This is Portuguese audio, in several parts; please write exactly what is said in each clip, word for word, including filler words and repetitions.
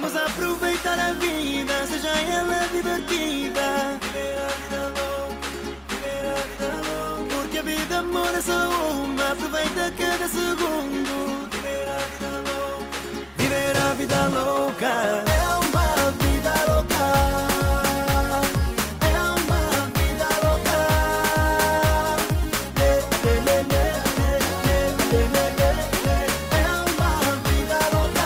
Vamos aproveitar a vida, seja ela divertida. Viver a vida louca, viver a vida louca. Porque a vida amor é só uma, aproveita cada segundo. Viver a vida louca, viver a vida louca. É uma vida louca. É uma vida louca. Le, le, le, le, le, le, le, le, le. É uma vida louca.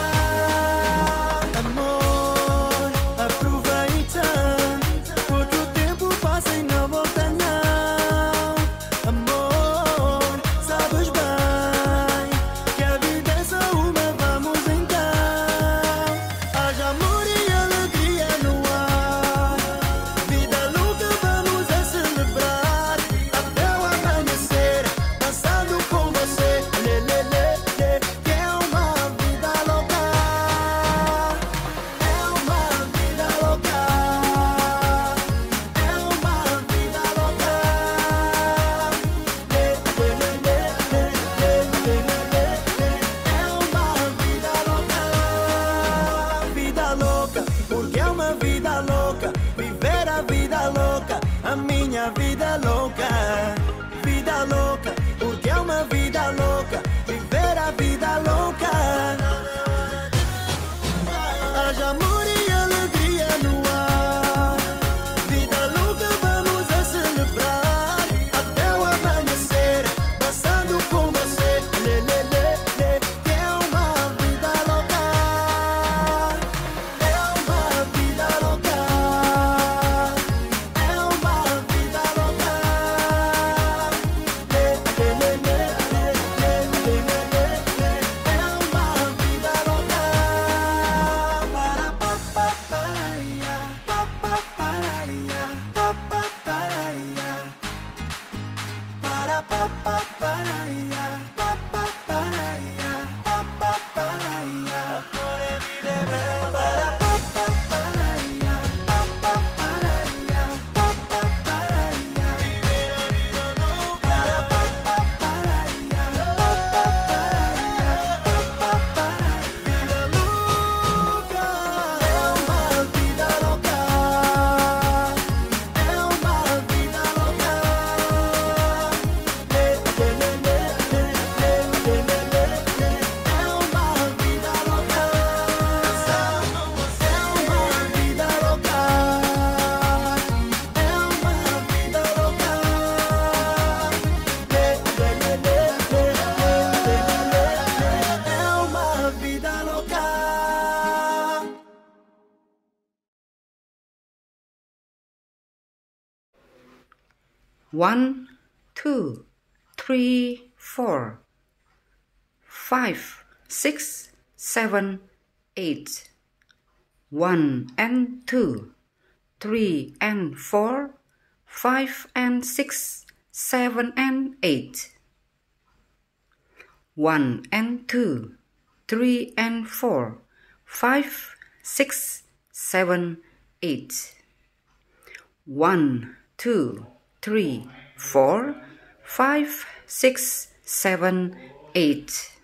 Amor, aproveita, porque o tempo passa e não volta não. Amor, sabes bem que a vida é só uma, vamos então. Haja amor e alegria no ar. Vida louca vamos a celebrar até o amanhecer, dançando com você. Lê, lê, lê, lê, que é uma vida louca. É uma vida louca. É uma vida louca. Lê, lê, lê, lê, lê, lê, lê, lê, lê. É uma vida louca. Vida louca, porque é uma vida louca. Viver a vida louca, a minha vida louca. Vida louca, porque é uma vida louca. Viver a vida louca. Haja amor e alegria no ar. Vida louca vamos a celebrar até o amanhecer, dançando com você. Lê, lê, lê, lê, que é uma vida louca. É uma vida louca. É uma vida louca. Lê, lê, lê, lê, lê, lê, lê, lê, lê, lê. É uma vida louca. Para pa pa paraia, pa pa paraia, pa pa paraia. Para pa pa paraia, pa pa paraia, pa pa paraia. Amor é vida é bela. Para pa pa paraia, pa pa paraia, pa pa paraia. Viver a vida louca. Para pa pa paraia, pa pa paraia, pa pa paraia. Vida louca. É uma vida louca. É uma vida louca. Lê, lê, lê, lê, lê, lê, lê, lê, lê, lê. É uma vida louca. É uma vida louca. É uma vida louca. Lê, lê, lê, lê, lê, lê, lê, lê, lê. É uma vida louca. One, two, three, four, five, six, seven, eight. One and two, three and four, five and six, seven and eight. One and two, three and four, five, six, seven, eight. One, two, three, four, five, six, seven, eight.